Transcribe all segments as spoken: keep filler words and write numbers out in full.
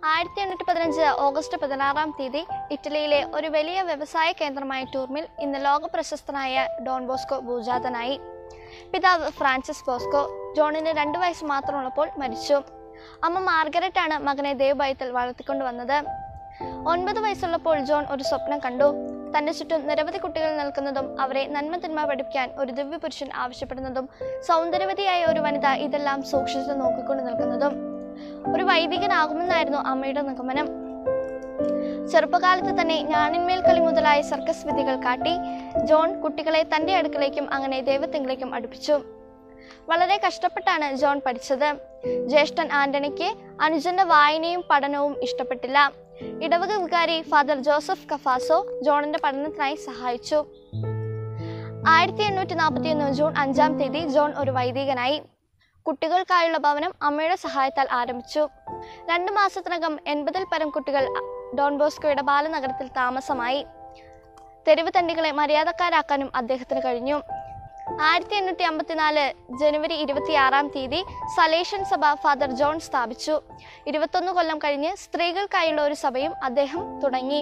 ആയിരത്തി എണ്ണൂറ്റി പതിനഞ്ച് ഓഗസ്റ്റ് പതിനാറാം തീയതി ഇറ്റലിയിലെ ഒരു വലിയ വ്യവസായ കേന്ദ്രമായ ടൂർമിൽ ഇന്ന് ലോക പ്രശസ്തനായ ഡോൺ ബോസ്കോ ഭൂജാതനായി. പിതാവ് ഫ്രാൻസിസ് ബോസ്കോ ജോണിന് രണ്ടു വയസ്സ് മാത്രമുള്ളപ്പോൾ മരിച്ചു. അമ്മ മാർഗരറ്റ് ആണ് മകനെ ദൈവഭയത്തിൽ വളർത്തിക്കൊണ്ടുവന്നത്. ഒൻപത് വയസ്സുള്ളപ്പോൾ ജോൺ ഒരു സ്വപ്നം കണ്ടു. തന്റെ ചുറ്റും നിരവധി കുട്ടികൾ നിൽക്കുന്നതും അവരെ നന്മ തിന്മ പഠിപ്പിക്കാൻ ഒരു ദിവ്യപുരുഷൻ ആവശ്യപ്പെടുന്നതും സൗന്ദര്യവതിയായ ഒരു വനിത ഇതെല്ലാം സൂക്ഷിച്ചു നോക്കിക്കൊണ്ട് നിൽക്കുന്നതും. ഒരു വൈദികനാകുമെന്നായിരുന്നു അമ്മയുടെ നിഗമനം. ചെറുപ്പകാലത്ത് തന്നെ ഞാണിന്മേൽ കളി മുതലായ സർക്കസ് വിധികൾ കാട്ടി ജോൺ കുട്ടികളെ തന്റെ അടുക്കലേക്കും അങ്ങനെ ദൈവത്തിങ്കിലേക്കും അടുപ്പിച്ചു. വളരെ കഷ്ടപ്പെട്ടാണ് ജോൺ പഠിച്ചത്. ജ്യേഷ്ഠൻ ആന്റണിക്ക് അനുജന്റെ വായനയും പഠനവും ഇഷ്ടപ്പെട്ടില്ല. ഇടവക വികാരി ഫാദർ ജോസഫ് കഫാസോ ജോണിന്റെ പഠനത്തിനായി സഹായിച്ചു. ആയിരത്തി എണ്ണൂറ്റി നാൽപ്പത്തി ഒന്ന് ജൂൺ അഞ്ചാം തീയതി ജോൺ ഒരു വൈദികനായി. കുട്ടികൾക്കായുള്ള ഭവനം അമ്മയുടെ സഹായത്താൽ ആരംഭിച്ചു. രണ്ടു മാസത്തിനകം എൺപതിൽ പരം കുട്ടികൾ ഡോൺ ബോസ്കോയുടെ ബാലനഗരത്തിൽ താമസമായി. തെരുവ് തണ്ടികളെ മര്യാദക്കാരാക്കാനും അദ്ദേഹത്തിന് കഴിഞ്ഞു. ആയിരത്തി എണ്ണൂറ്റി അമ്പത്തിനാല് ജനുവരി ഇരുപത്തിയാറാം തീയതി സലേഷ്യൻ സഭ ഫാദർ ജോൺ സ്ഥാപിച്ചു. ഇരുപത്തൊന്ന് കൊല്ലം കഴിഞ്ഞ് സ്ത്രീകൾക്കായുള്ള ഒരു സഭയും അദ്ദേഹം തുടങ്ങി.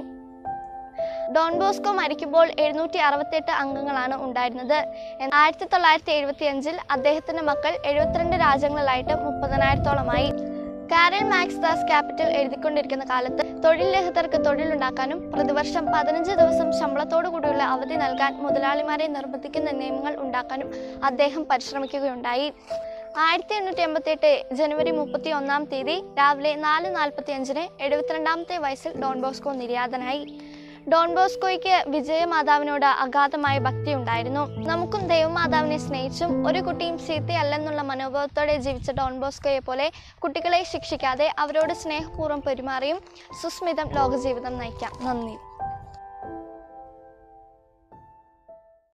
ഡോൺ ബോസ്കോ മരിക്കുമ്പോൾ എഴുന്നൂറ്റി അറുപത്തിയെട്ട് അംഗങ്ങളാണ് ഉണ്ടായിരുന്നത്. ആയിരത്തി തൊള്ളായിരത്തി എഴുപത്തി അഞ്ചിൽ അദ്ദേഹത്തിന്റെ മക്കൾ എഴുപത്തിരണ്ട് രാജ്യങ്ങളിലായിട്ട് മുപ്പതിനായിരത്തോളമായി. കാരൽ മാക്സ് ദാസ് ക്യാപിറ്റൽ എഴുതിക്കൊണ്ടിരിക്കുന്ന കാലത്ത് തൊഴിൽ രഹിതർക്ക് തൊഴിലുണ്ടാക്കാനും പ്രതിവർഷം പതിനഞ്ച് ദിവസം ശമ്പളത്തോടു കൂടിയുള്ള അവധി നൽകാൻ മുതലാളിമാരെ നിർബന്ധിക്കുന്ന നിയമങ്ങൾ ഉണ്ടാക്കാനും അദ്ദേഹം പരിശ്രമിക്കുകയുണ്ടായി. ആയിരത്തി എണ്ണൂറ്റി എൺപത്തി എട്ട് ജനുവരി മുപ്പത്തി ഒന്നാം തീയതി രാവിലെ നാല് നാൽപ്പത്തി അഞ്ചിന് എഴുപത്തിരണ്ടാമത്തെ വയസ്സിൽ ഡോൺ ബോസ്കോ നിര്യാതനായി. ഡോൺ ബോസ്കോയ്ക്ക് വിജയമാതാവിനോട് അഗാധമായ ഭക്തി ഉണ്ടായിരുന്നു. നമുക്കും ദൈവമാതാവിനെ സ്നേഹിച്ചും ഒരു കുട്ടിയും ചീത്തയല്ലെന്നുള്ള മനോഭാവത്തോടെ ജീവിച്ച ഡോൺ ബോസ്കോയെ പോലെ കുട്ടികളെ ശിക്ഷിക്കാതെ അവരോട് സ്നേഹപൂർവ്വം പെരുമാറിയും സുസ്മിതം ലോകജീവിതം നയിക്കാം. നന്ദി.